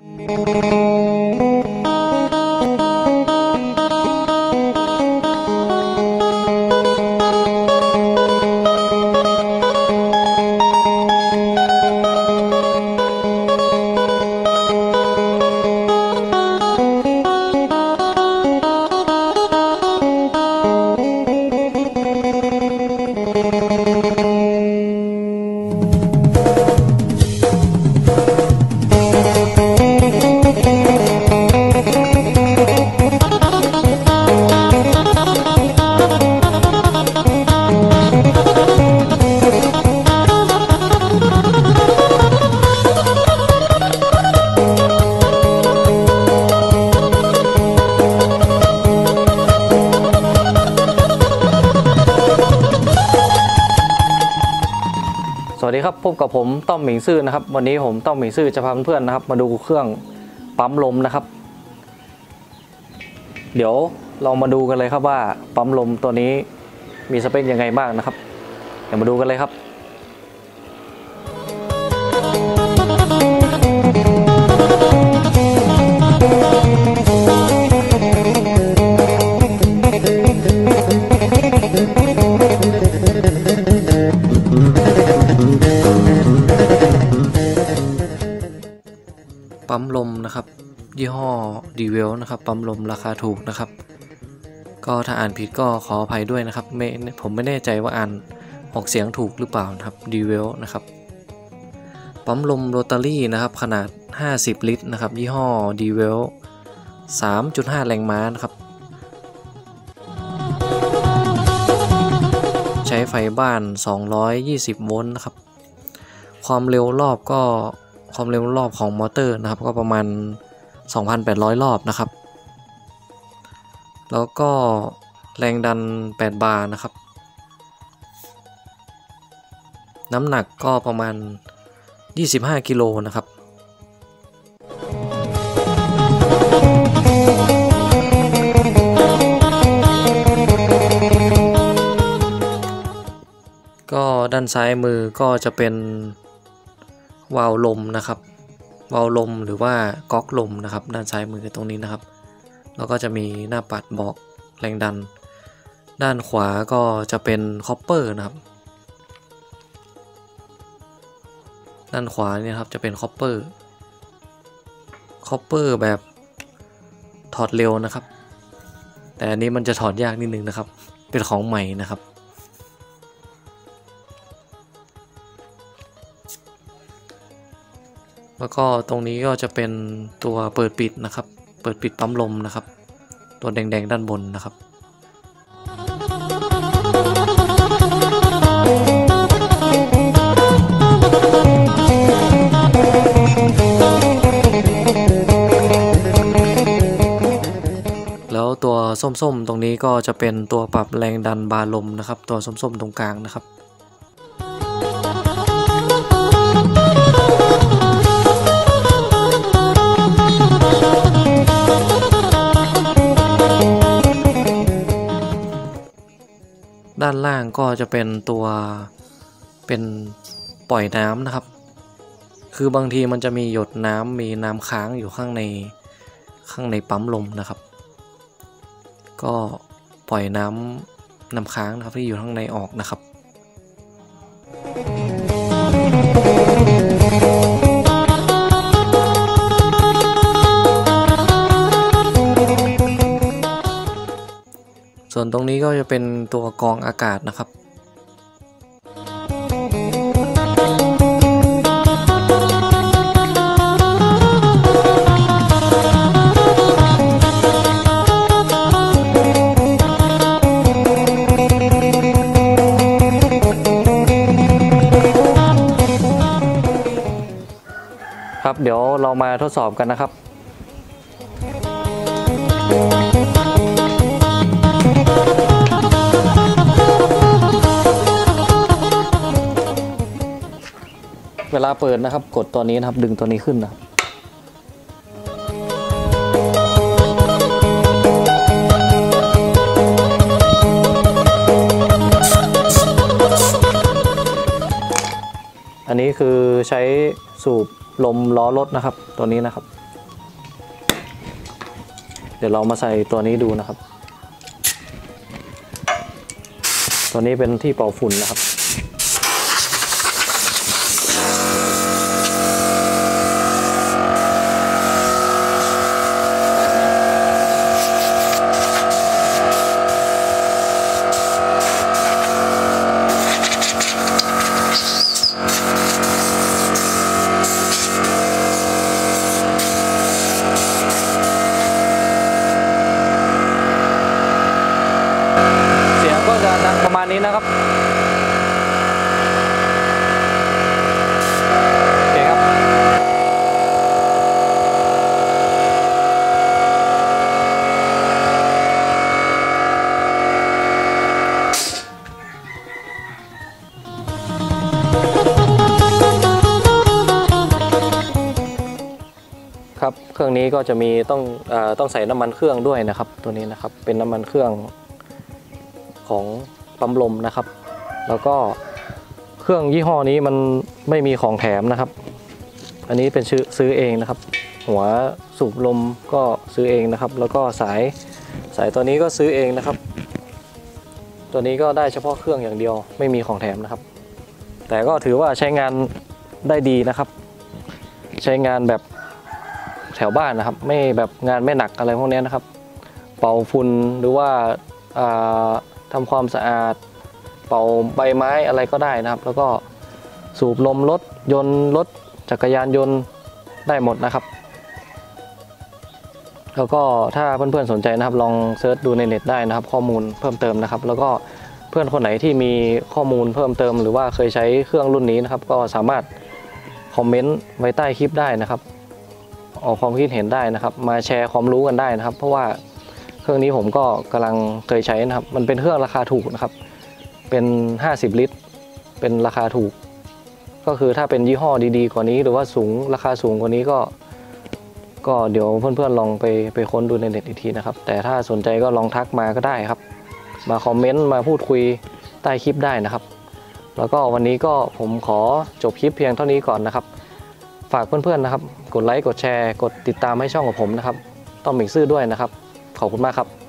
สวัสดีครับพบกับผมต้อมหมิงซื่อนะครับวันนี้ผมต้อมหมิงซื่อจะพาเพื่อนๆนะครับมาดูเครื่องปั๊มลมนะครับเดี๋ยวเรามาดูกันเลยครับว่าปั๊มลมตัวนี้มีสเปคยังไงบ้างนะครับเดี๋ยวมาดูกันเลยครับปั๊มลมนะครับยี่ห้อดีเวลนะครับปั๊มลมราคาถูกนะครับก็ถ้าอ่านผิดก็ขออภัยด้วยนะครับผมไม่แน่ใจว่าอ่านออกเสียงถูกหรือเปล่านะครับดีเวลนะครับปั๊มลมโรตารี่นะครับขนาด50ลิตรนะครับยี่ห้อดีเวล 3.5 แรงม้านะครับใช้ไฟบ้าน220โวลต์นะครับความเร็วรอบของมอเตอร์นะครับก็ประมาณ 2,800 รอบนะครับแล้วก็แรงดัน8บาร์นะครับน้ำหนักก็ประมาณ25กิโลนะครับก็ด้านซ้ายมือก็จะเป็นวาล์วลมนะครับวาล์วลมหรือว่าก๊อกลมนะครับด้านซ้ายมือตรงนี้นะครับแล้วก็จะมีหน้าปัดบอกแรงดันด้านขวาก็จะเป็นคอปเปอร์นะครับด้านขวาเนี่ยครับจะเป็นคอปเปอร์แบบถอดเร็วนะครับแต่อันนี้มันจะถอดยากนิดนึงนะครับเป็นของใหม่นะครับแล้วก็ตรงนี้ก็จะเป็นตัวเปิดปิดนะครับเปิดปิดปั๊มลมนะครับตัวแดงๆด้านบนนะครับแล้วตัวส้มๆตรงนี้ก็จะเป็นตัวปรับแรงดันบาร์ลมนะครับตัวส้มๆตรงกลางนะครับด้านล่างก็จะเป็นตัวเป็นปล่อยน้ำนะครับคือบางทีมันจะมีหยดน้ำมีน้ำค้างอยู่ข้างในปั๊มลมนะครับก็ปล่อยน้ำค้างนะครับที่อยู่ข้างในออกนะครับส่วนตรงนี้ก็จะเป็นตัวกรองอากาศนะครับครับเดี๋ยวเรามาทดสอบกันนะครับเวลาเปิดนะครับกดตัวนี้นะครับดึงตัวนี้ขึ้นนะครับอันนี้คือใช้สูบลมล้อรถนะครับตัวนี้นะครับดี๋ยวเรามาใส่ตัวนี้ดูนะครับตัวนี้เป็นที่เป่าฝุ่นนะครับก็จะดังประมาณนี้นะครับโอเคครับครับเครื่องนี้ก็จะมีต้องใส่น้ำมันเครื่องด้วยนะครับตัวนี้นะครับเป็นน้ำมันเครื่องของปั๊มลมนะครับแล้วก็เครื่องยี่ห้อนี้มันไม่มีของแถมนะครับอันนี้เป็นซื้อเองนะครับหัวสูบลมก็ซื้อเองนะครับแล้วก็สายตัวนี้ก็ซื้อเองนะครับตัวนี้ก็ได้เฉพาะเครื่องอย่างเดียวไม่มีของแถมนะครับแต่ก็ถือว่าใช้งานได้ดีนะครับใช้งานแบบแถวบ้านนะครับไม่แบบงานไม่หนักอะไรพวกนี้นะครับเป่าฝุ่นหรือว่าทำความสะอาดเป่าใบไม้อะไรก็ได้นะครับแล้วก็สูบลมรถยนต์รถจักรยานยนต์ได้หมดนะครับแล้วก็ถ้าเพื่อนๆสนใจนะครับลองเซิร์ชดูในเน็ตได้นะครับข้อมูลเพิ่มเติมนะครับแล้วก็เพื่อนคนไหนที่มีข้อมูลเพิ่มเติมหรือว่าเคยใช้เครื่องรุ่นนี้นะครับก็สามารถคอมเมนต์ไว้ใต้คลิปได้นะครับออกความคิดเห็นได้นะครับมาแชร์ความรู้กันได้นะครับเพราะว่าเครื่องนี้ผมก็กำลังเคยใช้นะครับมันเป็นเครื่องราคาถูกนะครับเป็น50ลิตรเป็นราคาถูกก็คือถ้าเป็นยี่ห้อดีๆกว่านี้หรือว่าราคาสูงกว่านี้ก็เดี๋ยวเพื่อนๆลองไปค้นดูในเน็ตอีกทีนะครับแต่ถ้าสนใจก็ลองทักมาก็ได้ครับมาคอมเมนต์มาพูดคุยใต้คลิปได้นะครับแล้วก็วันนี้ก็ผมขอจบคลิปเพียงเท่านี้ก่อนนะครับฝากเพื่อนๆนะครับกดไลค์กดแชร์กดติดตามให้ช่องของผมนะครับต้อมมิกซื่อด้วยนะครับขอบคุณมากครับ